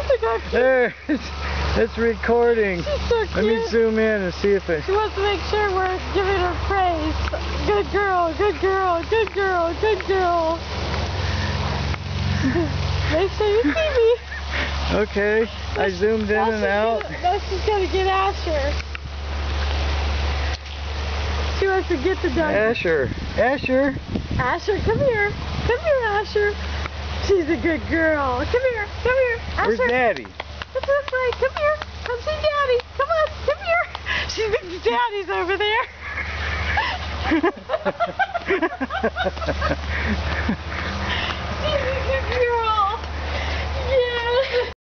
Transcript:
There, it's recording. She's so cute. Let me zoom in and see if it... She wants to make sure we're giving her praise. Good girl, good girl, good girl, good girl. Make sure you see me. Okay, I zoomed in and out. Now she's gonna get Asher. She wants to get the dog. Asher, Asher. Asher, come here. Come here, Asher. She's a good girl. Come here, come here. Asher. Where's Daddy? It's this way. Come here. Come see Daddy. Come on, come here. She thinks Daddy's over there.